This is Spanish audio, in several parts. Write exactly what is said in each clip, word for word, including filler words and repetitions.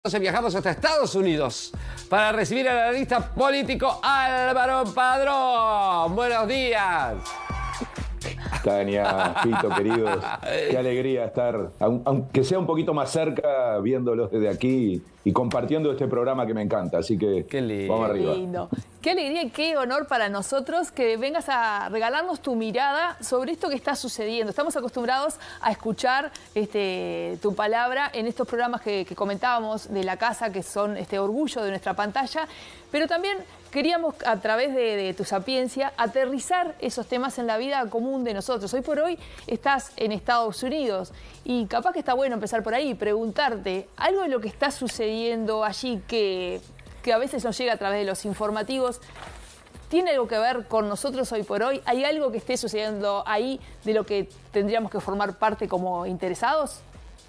Entonces viajamos hasta Estados Unidos para recibir al analista político Álvaro Padrón. Buenos días. Tania, Fito, queridos, qué alegría estar, aunque sea un poquito más cerca, viéndolos desde aquí y compartiendo este programa que me encanta. Así que qué lindo. Vamos arriba. Qué lindo. Qué alegría y qué honor para nosotros que vengas a regalarnos tu mirada sobre esto que está sucediendo. Estamos acostumbrados a escuchar este, tu palabra en estos programas que, que comentábamos de la casa, que son este orgullo de nuestra pantalla, pero también queríamos, a través de, de tu sapiencia, aterrizar esos temas en la vida común de nosotros. Hoy por hoy estás en Estados Unidos y capaz que está bueno empezar por ahí y preguntarte algo de lo que está sucediendo allí que, que a veces nos llega a través de los informativos. ¿Tiene algo que ver con nosotros hoy por hoy? ¿Hay algo que esté sucediendo ahí de lo que tendríamos que formar parte como interesados?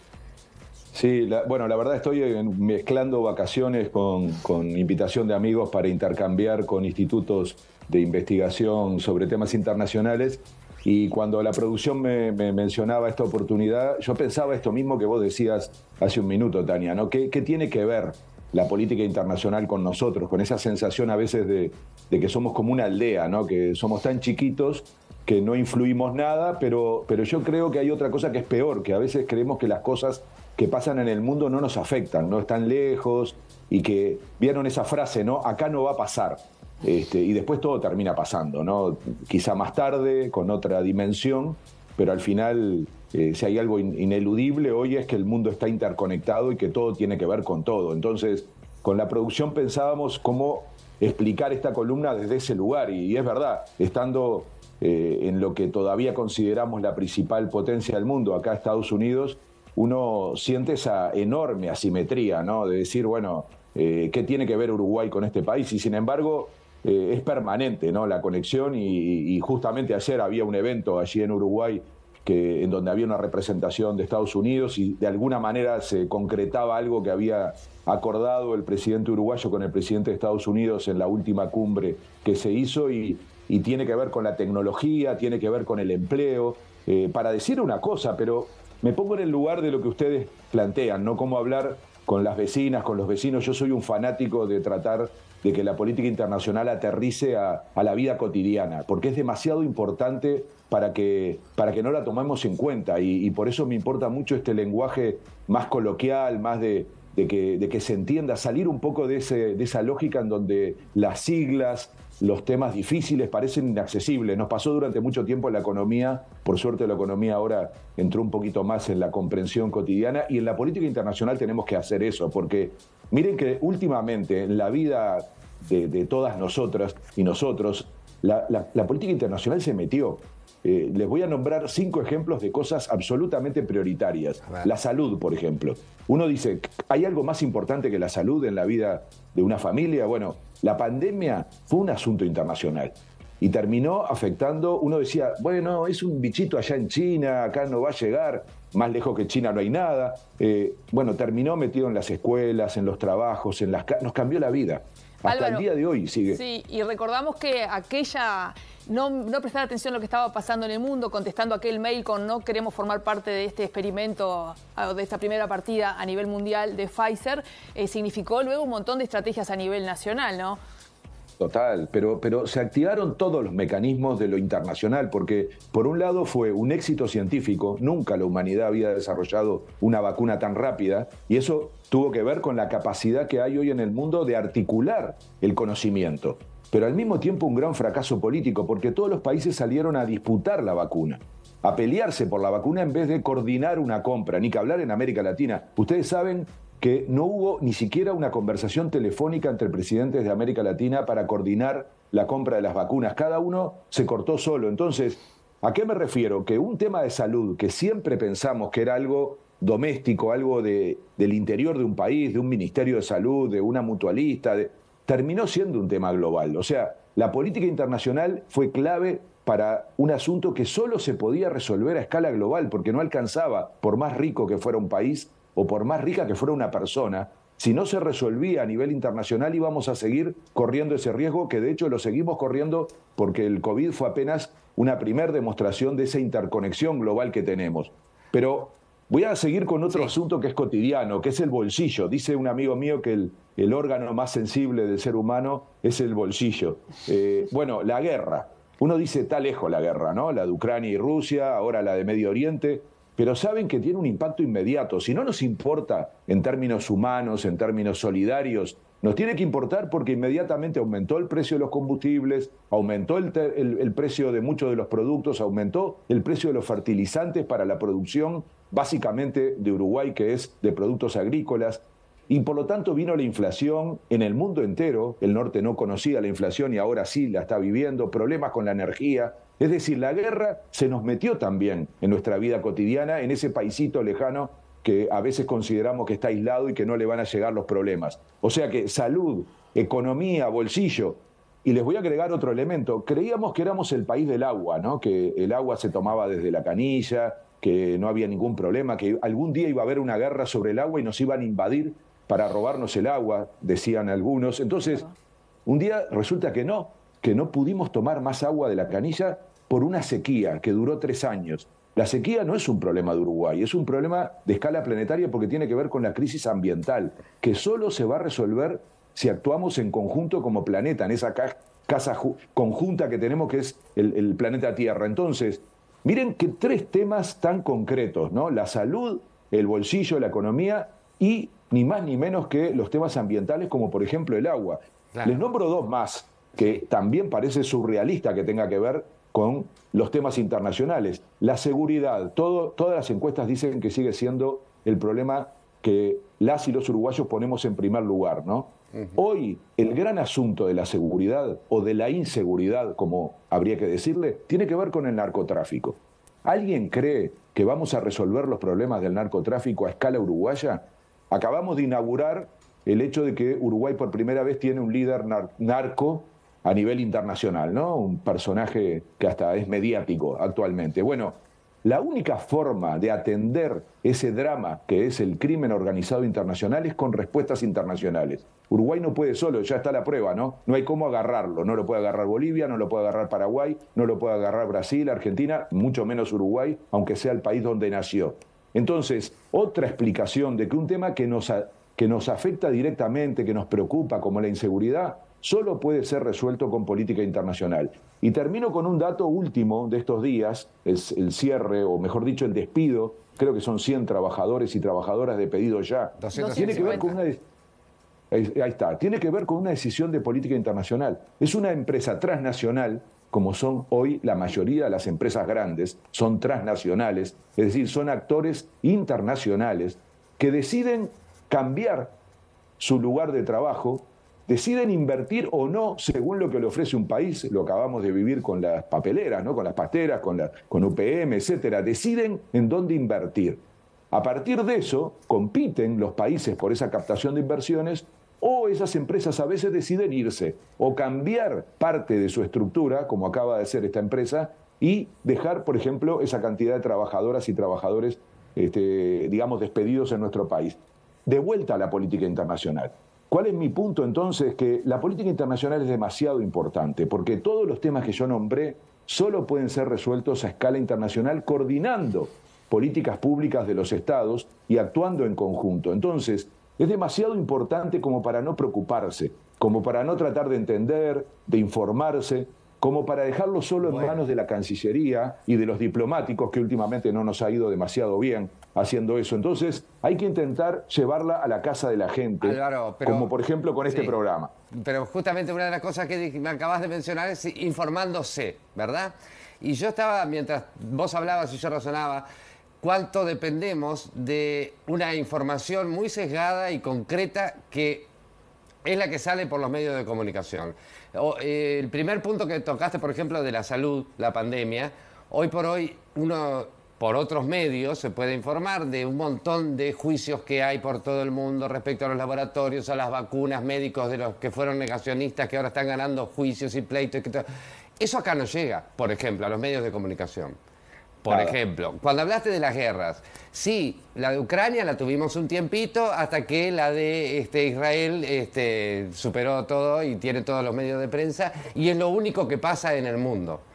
Sí, la, bueno, la verdad estoy mezclando vacaciones con, con invitación de amigos para intercambiar con institutos de investigación sobre temas internacionales. Y cuando la producción me, me mencionaba esta oportunidad, yo pensaba esto mismo que vos decías hace un minuto, Tania, ¿no? ¿Qué, qué tiene que ver la política internacional con nosotros? Con esa sensación a veces de, de que somos como una aldea, ¿no? Que somos tan chiquitos que no influimos nada, pero, pero yo creo que hay otra cosa que es peor, que a veces creemos que las cosas que pasan en el mundo no nos afectan, no están lejos, y que vieron esa frase, ¿no? Acá no va a pasar. Este, y después todo termina pasando, ¿no? Quizá más tarde, con otra dimensión, pero al final, eh, si hay algo in- ineludible hoy es que el mundo está interconectado y que todo tiene que ver con todo. Entonces, con la producción pensábamos cómo explicar esta columna desde ese lugar, y, y es verdad, estando eh, en lo que todavía consideramos la principal potencia del mundo, acá Estados Unidos, uno siente esa enorme asimetría, ¿no? De decir, bueno, eh, ¿qué tiene que ver Uruguay con este país? Y sin embargo, eh, es permanente, ¿no? La conexión, y, y justamente ayer había un evento allí en Uruguay que, en donde había una representación de Estados Unidos y de alguna manera se concretaba algo que había acordado el presidente uruguayo con el presidente de Estados Unidos en la última cumbre que se hizo, y, y tiene que ver con la tecnología, tiene que ver con el empleo, eh, para decir una cosa, pero me pongo en el lugar de lo que ustedes plantean, ¿no? Cómo hablar con las vecinas, con los vecinos. Yo soy un fanático de tratar de que la política internacional aterrice a, a la vida cotidiana, porque es demasiado importante para que, para que no la tomemos en cuenta, y, y por eso me importa mucho este lenguaje más coloquial, más de, de, que, de que se entienda, salir un poco de, ese, de esa lógica en donde las siglas, los temas difíciles parecen inaccesibles. Nos pasó durante mucho tiempo en la economía, por suerte la economía ahora entró un poquito más en la comprensión cotidiana, y en la política internacional tenemos que hacer eso, porque miren que últimamente en la vida de, de todas nosotras y nosotros, la, la, la política internacional se metió. Eh, les voy a nombrar cinco ejemplos de cosas absolutamente prioritarias. La salud, por ejemplo. Uno dice, ¿hay algo más importante que la salud en la vida de una familia? Bueno, la pandemia fue un asunto internacional y terminó afectando. Uno decía, bueno, es un bichito allá en China, acá no va a llegar, más lejos que China no hay nada. Eh, bueno, terminó metido en las escuelas, en los trabajos, en las ca- nos cambió la vida. Hasta Álvaro, el día de hoy sigue. Sí, y recordamos que aquella, no, no prestar atención a lo que estaba pasando en el mundo, contestando aquel mail con no queremos formar parte de este experimento, de esta primera partida a nivel mundial de Pfizer, eh, significó luego un montón de estrategias a nivel nacional, ¿no? Total, pero, pero se activaron todos los mecanismos de lo internacional, porque por un lado fue un éxito científico, nunca la humanidad había desarrollado una vacuna tan rápida, y eso tuvo que ver con la capacidad que hay hoy en el mundo de articular el conocimiento, pero al mismo tiempo un gran fracaso político, porque todos los países salieron a disputar la vacuna, a pelearse por la vacuna en vez de coordinar una compra, ni que hablar en América Latina. Ustedes saben que no hubo ni siquiera una conversación telefónica entre presidentes de América Latina para coordinar la compra de las vacunas. Cada uno se cortó solo. Entonces, ¿a qué me refiero? Que un tema de salud que siempre pensamos que era algo doméstico, algo de, del interior de un país, de un ministerio de salud, de una mutualista, de, terminó siendo un tema global. O sea, la política internacional fue clave para un asunto que solo se podía resolver a escala global, porque no alcanzaba, por más rico que fuera un país, o por más rica que fuera una persona, si no se resolvía a nivel internacional íbamos a seguir corriendo ese riesgo, que de hecho lo seguimos corriendo porque el COVID fue apenas una primera demostración de esa interconexión global que tenemos. Pero Voy a seguir con otro Sí. asunto que es cotidiano, que es el bolsillo. Dice un amigo mío que el, el órgano más sensible del ser humano es el bolsillo. Eh, bueno, la guerra. Uno dice, está lejos la guerra, ¿no? La de Ucrania y Rusia, ahora la de Medio Oriente, pero saben que tiene un impacto inmediato. Si no nos importa en términos humanos, en términos solidarios, nos tiene que importar porque inmediatamente aumentó el precio de los combustibles, aumentó el, el, el precio de muchos de los productos, aumentó el precio de los fertilizantes para la producción, básicamente de Uruguay, que es de productos agrícolas, y por lo tanto vino la inflación en el mundo entero. El norte no conocía la inflación y ahora sí la está viviendo, problemas con la energía. Es decir, la guerra se nos metió también en nuestra vida cotidiana, en ese paisito lejano que a veces consideramos que está aislado y que no le van a llegar los problemas. O sea que salud, economía, bolsillo. Y les voy a agregar otro elemento. Creíamos que éramos el país del agua, ¿no? Que el agua se tomaba desde la canilla, que no había ningún problema, que algún día iba a haber una guerra sobre el agua y nos iban a invadir para robarnos el agua, decían algunos. Entonces, un día resulta que no, que no pudimos tomar más agua de la canilla por una sequía que duró tres años. La sequía no es un problema de Uruguay, es un problema de escala planetaria porque tiene que ver con la crisis ambiental, que solo se va a resolver si actuamos en conjunto como planeta, en esa ca casa conjunta que tenemos que es el, el planeta Tierra. Entonces, miren que tres temas tan concretos, ¿no? La salud, el bolsillo, la economía y ni más ni menos que los temas ambientales como por ejemplo el agua. Claro. Les nombro dos más que también parece surrealista que tenga que ver con los temas internacionales. La seguridad, todo, todas las encuestas dicen que sigue siendo el problema que las y los uruguayos ponemos en primer lugar, ¿no? Uh-huh. Hoy el gran asunto de la seguridad o de la inseguridad, como habría que decirle, tiene que ver con el narcotráfico. ¿Alguien cree que vamos a resolver los problemas del narcotráfico a escala uruguaya? Acabamos de inaugurar el hecho de que Uruguay por primera vez tiene un líder nar narco a nivel internacional, ¿no? Un personaje que hasta es mediático actualmente. Bueno, la única forma de atender ese drama que es el crimen organizado internacional es con respuestas internacionales. Uruguay no puede solo, ya está la prueba, ¿no? No hay cómo agarrarlo. No lo puede agarrar Bolivia, no lo puede agarrar Paraguay, no lo puede agarrar Brasil, Argentina, mucho menos Uruguay, aunque sea el país donde nació. Entonces, otra explicación de que un tema que nos, que nos afecta directamente, que nos preocupa, como la inseguridad, solo puede ser resuelto con política internacional. Y termino con un dato último de estos días, es el cierre, o mejor dicho, el despido, creo que son cien trabajadores y trabajadoras de pedido ya. Tiene que ver con una... Ahí está, tiene que ver con una decisión de política internacional. Es una empresa transnacional, como son hoy la mayoría de las empresas grandes, son transnacionales, es decir, son actores internacionales que deciden cambiar su lugar de trabajo, deciden invertir o no según lo que le ofrece un país, lo acabamos de vivir con las papeleras, ¿no? Con las pasteras, con, la, con U P M, etcétera, deciden en dónde invertir. A partir de eso, compiten los países por esa captación de inversiones o esas empresas a veces deciden irse o cambiar parte de su estructura, como acaba de ser esta empresa, y dejar, por ejemplo, esa cantidad de trabajadoras y trabajadores, este, digamos, despedidos en nuestro país. De vuelta a la política internacional. ¿Cuál es mi punto entonces? Que la política internacional es demasiado importante, porque todos los temas que yo nombré solo pueden ser resueltos a escala internacional coordinando políticas públicas de los estados y actuando en conjunto. Entonces, es demasiado importante como para no preocuparse, como para no tratar de entender, de informarse, como para dejarlo solo en bueno. manos de la Cancillería y de los diplomáticos, que últimamente no nos ha ido demasiado bien haciendo eso. Entonces, hay que intentar llevarla a la casa de la gente, Álvaro, pero, como por ejemplo con este sí, programa. Pero justamente una de las cosas que me acabas de mencionar es informándose, ¿verdad? Y yo estaba, mientras vos hablabas y yo razonaba, cuánto dependemos de una información muy sesgada y concreta que es la que sale por los medios de comunicación. O, eh, el primer punto que tocaste, por ejemplo, de la salud, la pandemia, hoy por hoy uno por otros medios se puede informar de un montón de juicios que hay por todo el mundo respecto a los laboratorios, a las vacunas, médicos de los que fueron negacionistas que ahora están ganando juicios y pleitos. Y que eso acá no llega, por ejemplo, a los medios de comunicación. Por Nada. ejemplo, cuando hablaste de las guerras, sí, la de Ucrania la tuvimos un tiempito hasta que la de este, Israel este, superó todo y tiene todos los medios de prensa y es lo único que pasa en el mundo.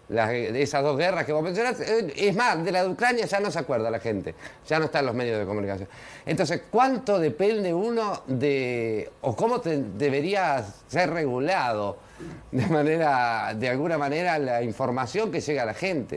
Las, de esas dos guerras que vos mencionaste. Es más, de la de Ucrania ya no se acuerda la gente, ya no está en los medios de comunicación. Entonces, ¿cuánto depende uno de, o cómo te, debería ser regulado de manera, de alguna manera, la información que llega a la gente?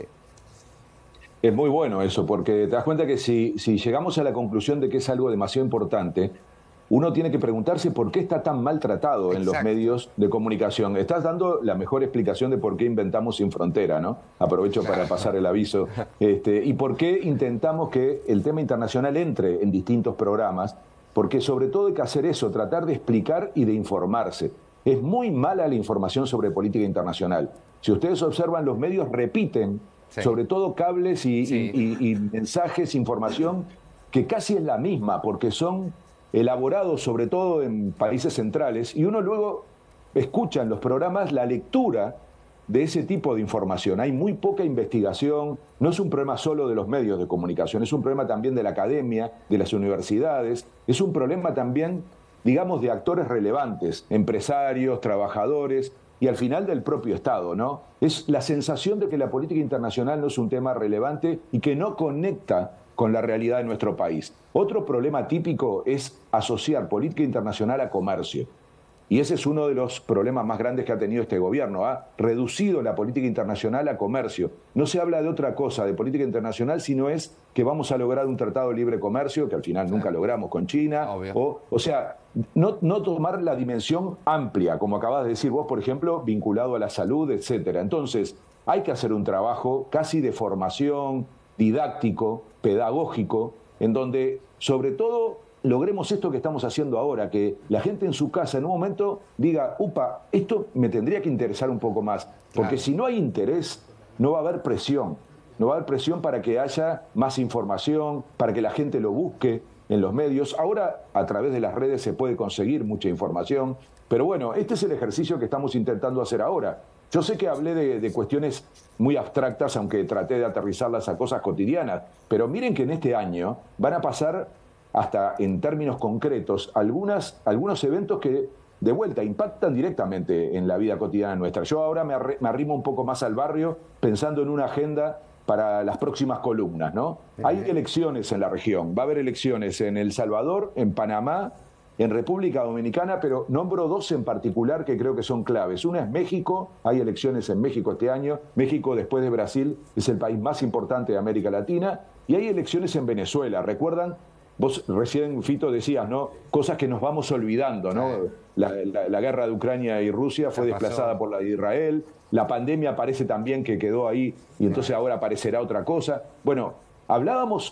Es muy bueno eso, porque te das cuenta que si, si llegamos a la conclusión de que es algo demasiado importante, uno tiene que preguntarse por qué está tan maltratado en los medios de comunicación. Estás dando la mejor explicación de por qué inventamos Sin Frontera, ¿no? Aprovecho para pasar el aviso. Este, y por qué intentamos que el tema internacional entre en distintos programas, porque sobre todo hay que hacer eso, tratar de explicar y de informarse. Es muy mala la información sobre política internacional. Si ustedes observan, los medios repiten, sí, sobre todo cables y, sí, y, y, y mensajes, información, que casi es la misma, porque son elaborados sobre todo en países centrales, y uno luego escucha en los programas la lectura de ese tipo de información. Hay muy poca investigación, no es un problema solo de los medios de comunicación, es un problema también de la academia, de las universidades, es un problema también, digamos, de actores relevantes, empresarios, trabajadores, y al final del propio Estado, ¿no? Es la sensación de que la política internacional no es un tema relevante y que no conecta con la realidad de nuestro país. Otro problema típico es asociar política internacional a comercio. Y ese es uno de los problemas más grandes que ha tenido este gobierno. Ha reducido la política internacional a comercio. No se habla de otra cosa de política internacional, sino es que vamos a lograr un tratado de libre comercio, que al final nunca logramos con China. O, o sea, no, no tomar la dimensión amplia, como acabas de decir vos, por ejemplo, vinculado a la salud, etcétera. Entonces, hay que hacer un trabajo casi de formación, didáctico, pedagógico, en donde, sobre todo, logremos esto que estamos haciendo ahora, que la gente en su casa en un momento diga, upa, esto me tendría que interesar un poco más, porque claro, si no hay interés, no va a haber presión, no va a haber presión para que haya más información, para que la gente lo busque en los medios. Ahora, a través de las redes se puede conseguir mucha información, pero bueno, este es el ejercicio que estamos intentando hacer ahora. Yo sé que hablé de, de cuestiones muy abstractas, aunque traté de aterrizarlas a cosas cotidianas, pero miren que en este año van a pasar, hasta en términos concretos, algunas, algunos eventos que, de vuelta, impactan directamente en la vida cotidiana nuestra. Yo ahora me, arri me arrimo un poco más al barrio pensando en una agenda para las próximas columnas, ¿no? Hay elecciones en la región, va a haber elecciones en El Salvador, en Panamá, en República Dominicana, pero nombro dos en particular que creo que son claves. Una es México, hay elecciones en México este año. México, después de Brasil, es el país más importante de América Latina. Y hay elecciones en Venezuela. ¿Recuerdan? Vos recién, Fito, decías, ¿no? Cosas que nos vamos olvidando, ¿no? La, la, la guerra de Ucrania y Rusia fue desplazada por la de Israel. La pandemia parece también que quedó ahí y entonces ahora aparecerá otra cosa. Bueno, hablábamos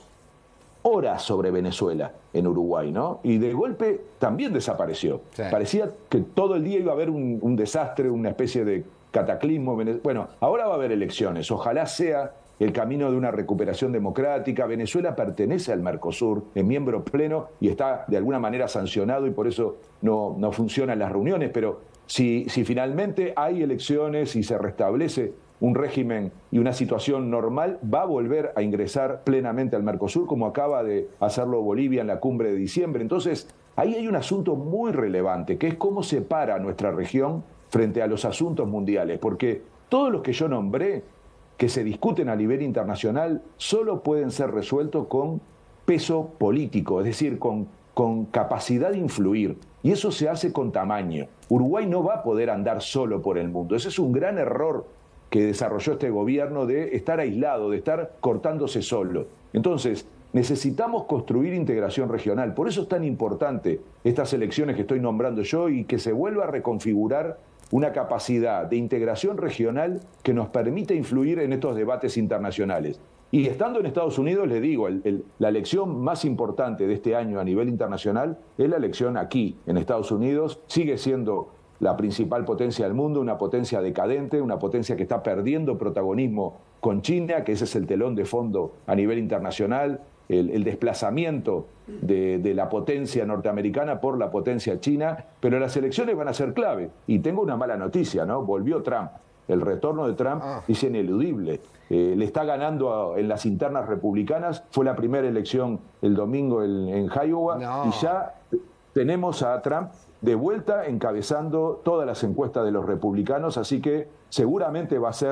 horas sobre Venezuela en Uruguay, ¿no? Y de golpe también desapareció. Sí. Parecía que todo el día iba a haber un, un desastre, una especie de cataclismo. Bueno, ahora va a haber elecciones. Ojalá sea el camino de una recuperación democrática. Venezuela pertenece al Mercosur, es miembro pleno y está de alguna manera sancionado y por eso no, no funcionan las reuniones. Pero si, si finalmente hay elecciones y se restablece un régimen y una situación normal, va a volver a ingresar plenamente al Mercosur, como acaba de hacerlo Bolivia en la cumbre de diciembre. Entonces, ahí hay un asunto muy relevante, que es cómo se para nuestra región frente a los asuntos mundiales, porque todos los que yo nombré, que se discuten a nivel internacional, solo pueden ser resueltos con peso político, es decir, con, con capacidad de influir. Y eso se hace con tamaño. Uruguay no va a poder andar solo por el mundo. Ese es un gran error que desarrolló este gobierno, de estar aislado, de estar cortándose solo. Entonces, necesitamos construir integración regional. Por eso es tan importante estas elecciones que estoy nombrando yo y que se vuelva a reconfigurar una capacidad de integración regional que nos permita influir en estos debates internacionales. Y estando en Estados Unidos, les digo, el, el, la elección más importante de este año a nivel internacional es la elección aquí, en Estados Unidos. Sigue siendo la principal potencia del mundo, una potencia decadente, una potencia que está perdiendo protagonismo con China, que ese es el telón de fondo a nivel internacional, el, el desplazamiento de, de la potencia norteamericana por la potencia china, pero las elecciones van a ser clave. Y tengo una mala noticia, ¿no? Volvió Trump. El retorno de Trump ah. es ineludible. Eh, le está ganando a, en las internas republicanas. Fue la primera elección el domingo en, en Iowa no. y ya tenemos a Trump de vuelta encabezando todas las encuestas de los republicanos, así que seguramente va a ser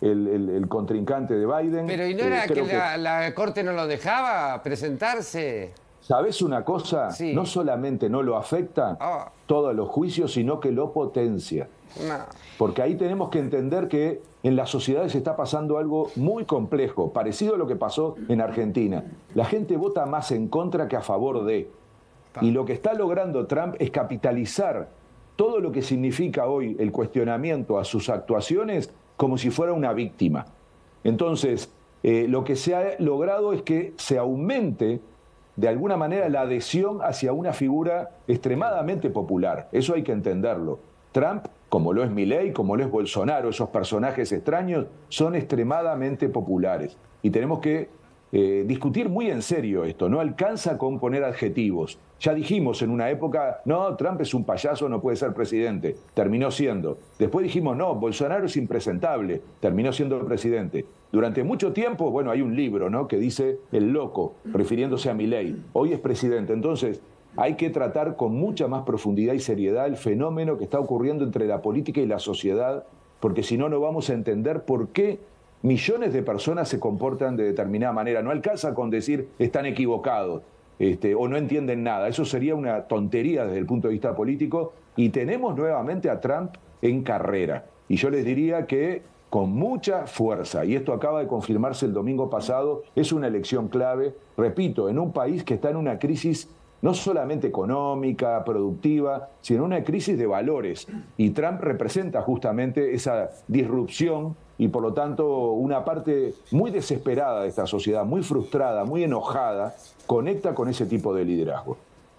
el, el, el contrincante de Biden. Pero ¿y no era eh, que, que la, la Corte no lo dejaba presentarse? ¿Sabés una cosa? Sí. No solamente no lo afecta oh. todos los juicios, sino que lo potencia. No. Porque ahí tenemos que entender que en las sociedades está pasando algo muy complejo, parecido a lo que pasó en Argentina. La gente vota más en contra que a favor de. Y lo que está logrando Trump es capitalizar todo lo que significa hoy el cuestionamiento a sus actuaciones como si fuera una víctima. Entonces, eh, lo que se ha logrado es que se aumente de alguna manera la adhesión hacia una figura extremadamente popular. Eso hay que entenderlo. Trump, como lo es Milei, como lo es Bolsonaro, esos personajes extraños, son extremadamente populares. Y tenemos que eh, discutir muy en serio esto. No alcanza con poner adjetivos. Ya dijimos en una época, no, Trump es un payaso, no puede ser presidente. Terminó siendo. Después dijimos, no, Bolsonaro es impresentable. Terminó siendo el presidente. Durante mucho tiempo, bueno, hay un libro, ¿no?, que dice el loco, refiriéndose a Milei. Hoy es presidente. Entonces, hay que tratar con mucha más profundidad y seriedad el fenómeno que está ocurriendo entre la política y la sociedad, porque si no, no vamos a entender por qué millones de personas se comportan de determinada manera. No alcanza con decir están equivocados este, o no entienden nada. Eso sería una tontería desde el punto de vista político. Y tenemos nuevamente a Trump en carrera. Y yo les diría que con mucha fuerza, y esto acaba de confirmarse el domingo pasado, es una elección clave, repito, en un país que está en una crisis no solamente económica, productiva, sino una crisis de valores. Y Trump representa justamente esa disrupción y, por lo tanto, una parte muy desesperada de esta sociedad, muy frustrada, muy enojada, conecta con ese tipo de liderazgo.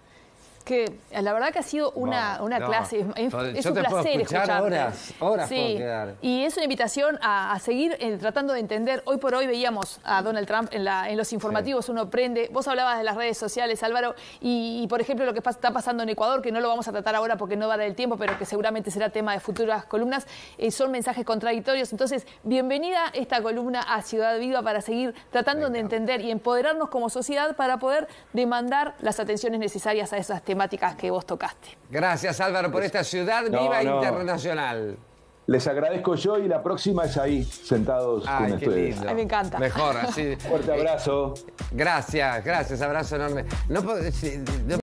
Que la verdad que ha sido una, no, una no. clase, es, es un placer escucharte. Horas, horas sí. puedo quedar. Y es una invitación a, a seguir eh, tratando de entender. Hoy por hoy veíamos a Donald Trump en, la, en los informativos, sí. Uno aprende. Vos hablabas de las redes sociales, Álvaro, y, y por ejemplo lo que está pasando en Ecuador, que no lo vamos a tratar ahora porque no va a dar el tiempo, pero que seguramente será tema de futuras columnas, eh, son mensajes contradictorios. Entonces, bienvenida esta columna a Ciudad Viva para seguir tratando Venga. de entender y empoderarnos como sociedad para poder demandar las atenciones necesarias a esas temáticas que vos tocaste. Gracias, Álvaro, por esta Ciudad no, Viva no. Internacional. Les agradezco yo y la próxima es ahí, sentados Ay, con qué ustedes. lindo. Ay, me encanta. Mejor, así. Fuerte abrazo. Gracias, gracias, abrazo enorme. No puedo,